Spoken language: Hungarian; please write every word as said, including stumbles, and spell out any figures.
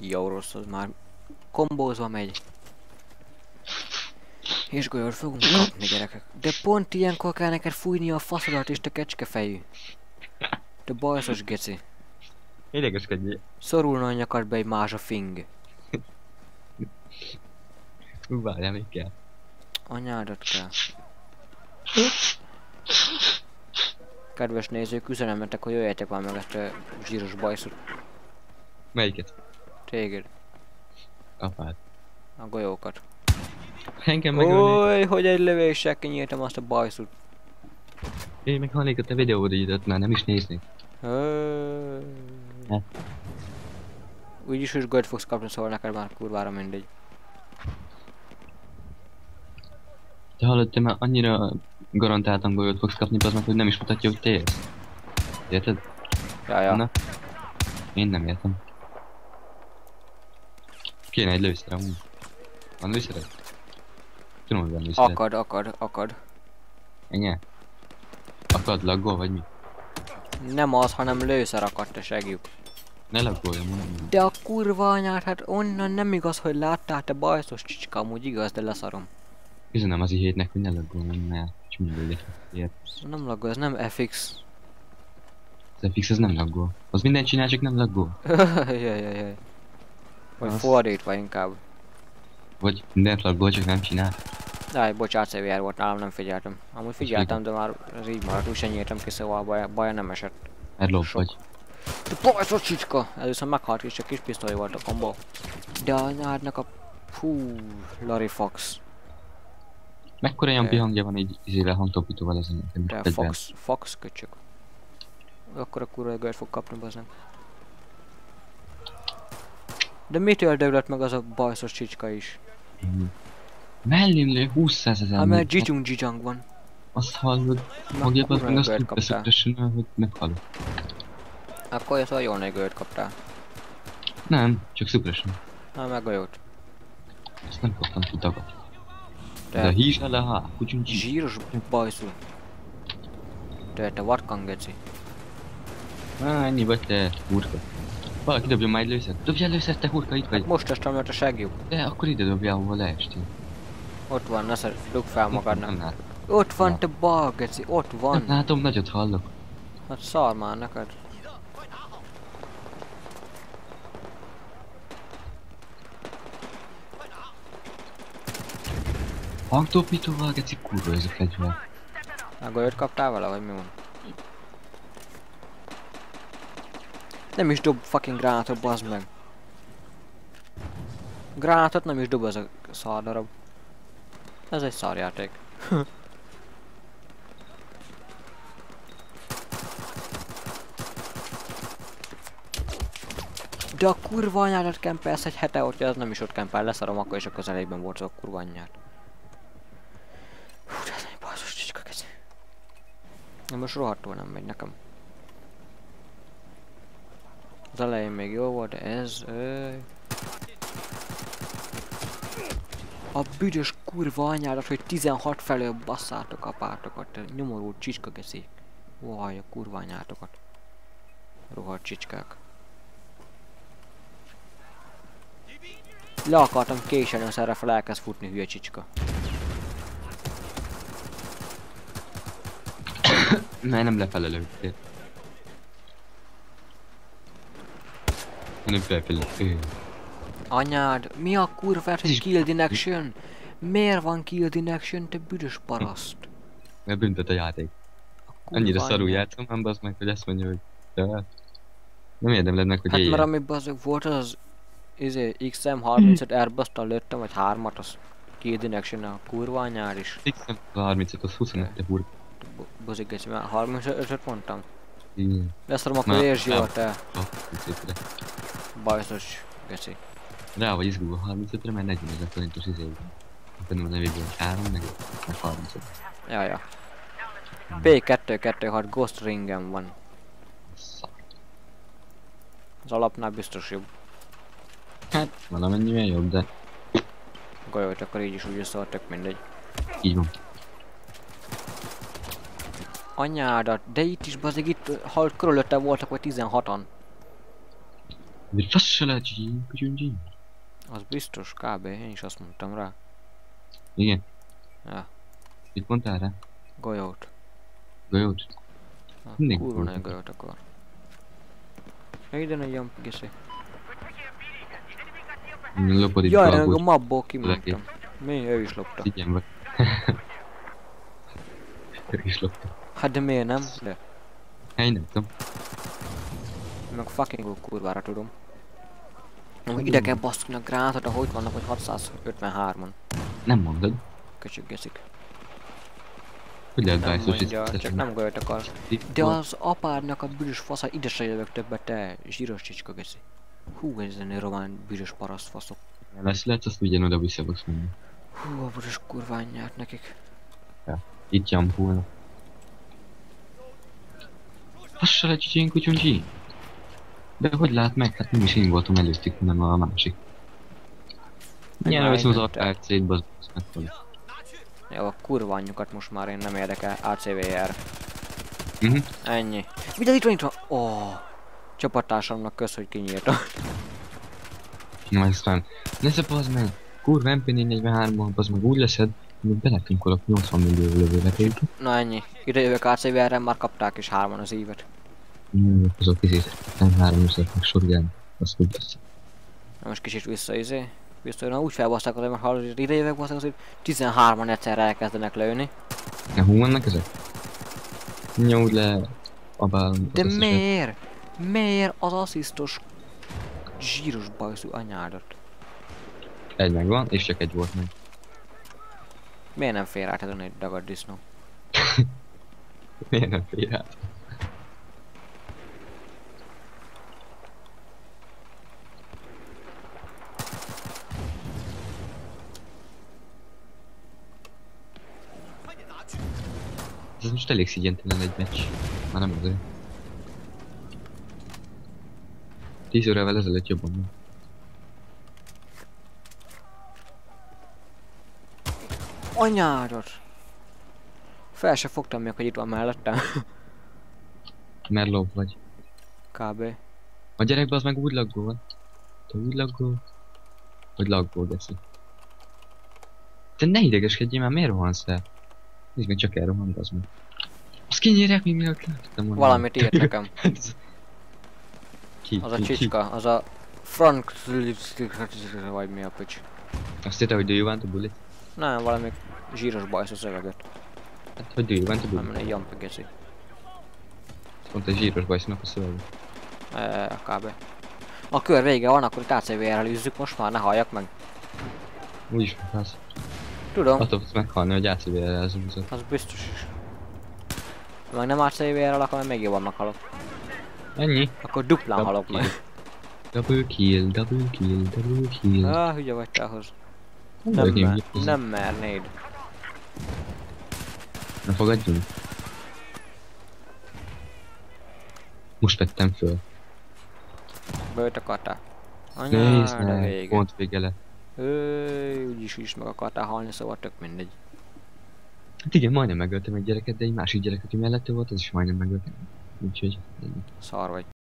Jó rossz, az már kombózva megy. És golyót fogunk kapni, gyerekek. De pont ilyenkor kell neked fújni a faszodat és te kecskefejű. Te bajszos geci. Idegeskedjél. Szorulna a nyakadba egy mázsa fing. Ú, várjál, még kell. Anyádat kell. Kedves nézők, üzenemetek, hogy jöjjetek már meg ezt a zsíros bajszot. Melyiket? Téged. Apád. A golyókat. Engem megölni. Oly, hogy egy lövéssel kinyírtam azt a bajszot. Én meg hallék a te videód időt, már nem is néznék. Ne. Úgyis is golyót fogsz kapni, szóval neked már kurvára mindegy. Te hallod, te már annyira garantáltan golyót fogsz kapni, az meg, hogy nem is mutatja, hogy te érsz. Érted? Ja, ja. Na? Én nem értem. Kéne egy lőszer amúgy. Van lőszered? Tudom, hogy van lőszered. Akad, akad, akad. Ennyi? Akad, laggol vagy mi? Nem az, hanem lőszer akadt, te segjük. Ne laggolja, mondom. De a kurva anyát, hát onnan nem igaz, hogy láttál, te bajszos csicska, amúgy igaz, de leszarom. Üzenem az ihétnek, hogy ne laggoljon, mert csúnyolódik. Ilyet. Nem laggol, ez nem ef iksz. Az ef iksz az nem laggol. Az mindent csinál, csak nem laggol. Jajajaj. Vagy Az- fordítva inkább. Vagy mindent laggol, csak nem csinál. Jaj, bocsánat, cé vé er volt nálam, nem figyeltem. Amúgy figyeltem, de már ez így maradt, úgy sem nyírtam ki, szóval baja, baja nem esett. Mert lop Sok. vagy. Te bajszos csicska! Először meghalt és csak kis pisztoly volt a kombó. De anyádnak a... Hú, Larry Fox. Mekkora ilyen De- hangja van így izével hangtopítóval ezen? De Fox, Fox köcsök. Akkor a kurva gölyt fog kapni, bazdmeg. De mitől döglött meg az a bajszos csicska is? Mellém lő húszszázezer. Hát mert dzsidzsung dzsidzsang van. Azt hallod, Na, magja az kurva meg azt gölyt tudta kaptál. szökresen, hogy meghalok. Akkor ez olyan jó nagy gölyt kaptál. Nem, csak szökresen. Na meg a jót. Azt nem kaptam ki dagat. De De hízs ele há, kucsunk zsír. zsíros bajszú. De te vatkan geci. Á, ennyi vagy te, hurka. Valaki dobja már egy lőszert. Dobjál lőszert, te hurka, itt vagy. Most estem jött a segjuk. De akkor ide dobjál, ahova leestél. Ott van, ne szer, dugd fel Nem magadnak. látom. Ott van te bal geci, ott Nem van. látom, nagyot hallok. Hát szar már neked. Hangtopítóval, geci, kurva ez a fegyver. Meg olyat kaptál vele, vagy mi van? Nem is dob fucking gránátot, bazd meg. Gránátot nem is dob ez a szardarab. Ez egy szarjáték. De a kurva anyádat kempelsz egy hete, hogyha az nem is ott kempel, leszarom, akkor is a közelében volt az a kurva anyját. Hú, de ez egy basszus csicska kezi. Na most rohadtul nem megy nekem. Az elején még jó volt, de ez... Öy. A büdös kurva anyádat, hogy tizenhat felől basszátok apátokat, te nyomorult csicska keszik. Vaj, a kurva anyátokat. Rohadt csicskák. Le akartam késelni, az erre fel elkezd futni, hülye csicska. Mert nem lefele lőttél. Nem felfele. Anyád, mi a kurvát, hogy killed in action? Miért van killed in action, te büdös paraszt? Mert büntet a játék. Kurva Annyira szarul anyád. játszom, ám bazd meg, hogy azt mondja, hogy... De... Nem érdemled meg, hogy Hát éljen. mert ami bazdok volt az... Izé, iksz em harmincöt Airbus-tal lőttem, vagy hármat, az killed in action a kurva anyád is. Fixem a harmincöt, az huszonöt, te hurka. Bozik geci, már harmincötöt mondtam. Igen. Leszarom, akkor Na, értsd nem. jól, te harmincötre. bajszos geci. Rá vagy izgulva harmincötre, mert negyvenezer forintos izé. Benne a nevéből három, meg, meg harmincöt. Ja, ja. P kettő kettő hat Ghost Ringem van. Szar. Az alapnál biztos jobb. Hát, valamennyivel jobb, de Golyót akkor így is úgy összead, tök mindegy. így van. Anyádat, de itt is bazeg, itt halt körülötte voltak vagy tizenhatan. De fasz se lehet, hogy Az biztos, kb. Én is azt mondtam rá. igen. Ja. Mit mondtál rá? Golyót. Golyót? Na, Mindig kurva golyót. nagy golyót akar. Ide egy ilyen giszi. Lopod itt Jaj, meg a galgót. mapból kimondtam. Mi? Ő is lopta. Igen vagy. Ő is lopta. Hát de miért nem? De. Hát én nem tudom. Meg fucking kurvára tudom. Amúgy ide kell basztani a gránátot, ahogy vannak, hogy hatszázötvenhárman. Nem mondod. Köcsög geszik. Hogy lehet Nem bájszos mondja, csak nem golyót akar. De az apádnak a büdös fasza, ide se jövök többet, te zsíros csicska geszi. Hú, ez a román büdös paraszt faszok. Lesz, lehet, azt ugyan oda vissza fogsz menni. Hú, a büdös kurványát nekik. Itt jampulna. Azt se lehet, hogy én kutyuncsi. De hogy lát meg? Hát nem is én voltam előttük, hanem a másik. Milyen veszem az arcát, bazd meg. Jó, a kurva anyjukat most már én nem érdekel. á cé vé er. Mhm. Ennyi. Vigyázz, itt van, itt van. Oh, csapattársamnak kösz, hogy kinyírta. Na aztán. Nézze, bazd meg. Kurva em pé négy negyvenhárom, bazd meg úgy leszed, hogy beletunkolok nyolcvan millió lövőnek őket. Na ennyi. Ide jövök á cé vé erre, már kapták is hárman az évet. Nem, azok izét. Nem három üzlet meg sorgálni. Azt úgy lesz. Na most kicsit vissza izé. Biztos, na úgy felbaszták az, mert hallod, hogy ide jövök, baszták az, hogy tizenhárman egyszerre elkezdenek lőni. Na, hú vannak ezek? Nyújt le a bálom. De miért? Miért az asszisztos zsíros bajszú anyádat? Egy megvan, és csak egy volt meg. Miért nem fér át ezen egy dagad disznó? Miért nem fér át? Ez most elég szigyentelen egy meccs. Már nem azért. Tíz órával ezelőtt jobban van. Anyádat! Fel se fogtam még, hogy itt van mellettem. Mert lop vagy. Kb. A gyerekben az meg úgy laggol. Te úgy laggol. Hogy laggol, geszi. Te ne idegeskedjél már, miért rohansz el? Nézd meg, csak elrohan, az meg. Azt kinyírják még miatt láttam volna. Valamit írt nekem. Ki, Az a ki, ki? csicska, az a Frank... vagy mi a pics. Azt hitte, hogy do you want to bullet? Nem, valami zsíros bajszú szöveget. Hát, hogy do you want to bullet? Nem, egy jampi geci. Pont egy zsíros bajsznak a szöveg. Eee, kb. A kör vége van, akkor itt á cé vé er-rel üzzük most már, ne halljak meg. Úgyis meghalsz. Tudom, Attól fogsz meghalni, hogy á cé vé er-rel zoomzott. az biztos is. Ha meg nem á cé vé er-rel, akkor még jobban meghalok. Ennyi. Akkor duplán Double halok kill. meg. Double kill, double kill, double kill. Ah, hülye vagy te ahhoz. Nem Nem, vagyok én mer hülye hozzá. nem mernéd. Ne fogadjunk. Most vettem föl. Bőt akartál. Nézd Anyád a meg, vége. pont vége lett. Őj, úgyis is meg akartál halni, szóval tök mindegy. Hát igen, majdnem megöltem egy gyereket, de egy másik gyereket, aki mellette volt, az is majdnem megöltem. Úgyhogy... Szar vagy.